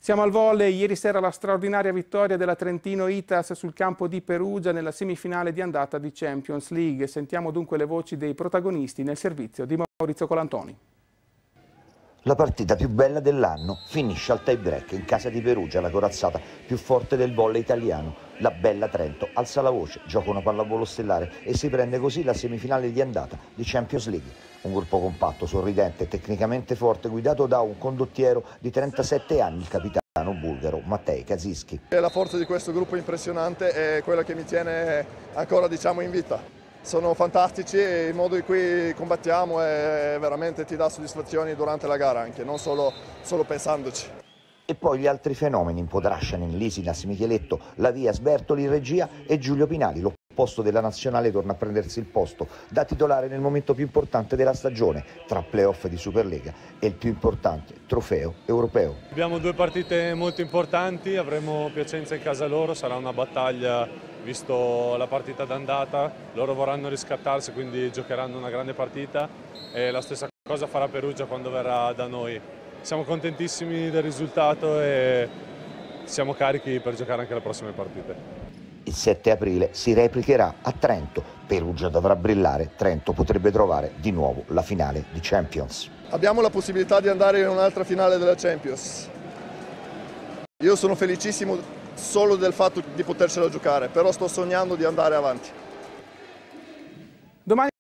Siamo al volley, ieri sera la straordinaria vittoria della Trentino Itas sul campo di Perugia nella semifinale di andata di Champions League. Sentiamo dunque le voci dei protagonisti nel servizio di Maurizio Colantoni. La partita più bella dell'anno finisce al tie break in casa di Perugia, la corazzata più forte del volley italiano. La bella Trento alza la voce, gioca una pallavolo stellare e si prende così la semifinale di andata di Champions League. Un gruppo compatto, sorridente e tecnicamente forte, guidato da un condottiero di 37 anni, il capitano bulgaro Matej Kazischi. La forza di questo gruppo impressionante è quella che mi tiene ancora in vita. Sono fantastici e il modo in cui combattiamo veramente ti dà soddisfazioni durante la gara anche, non solo pensandoci. E poi gli altri fenomeni, Impodrascianen, Lisinas, Micheletto, Lavia, Sbertoli in regia e Giulio Pinali. L'opposto della nazionale torna a prendersi il posto da titolare nel momento più importante della stagione, tra playoff di Superlega e il più importante trofeo europeo. Abbiamo due partite molto importanti, avremo Piacenza in casa loro, sarà una battaglia visto la partita d'andata, loro vorranno riscattarsi, quindi giocheranno una grande partita e la stessa cosa farà Perugia quando verrà da noi. Siamo contentissimi del risultato e siamo carichi per giocare anche le prossime partite. Il 7 aprile si replicherà a Trento, Perugia dovrà brillare, Trento potrebbe trovare di nuovo la finale di Champions. Abbiamo la possibilità di andare in un'altra finale della Champions. Io sono felicissimo solo del fatto di potercela giocare, però sto sognando di andare avanti. Domani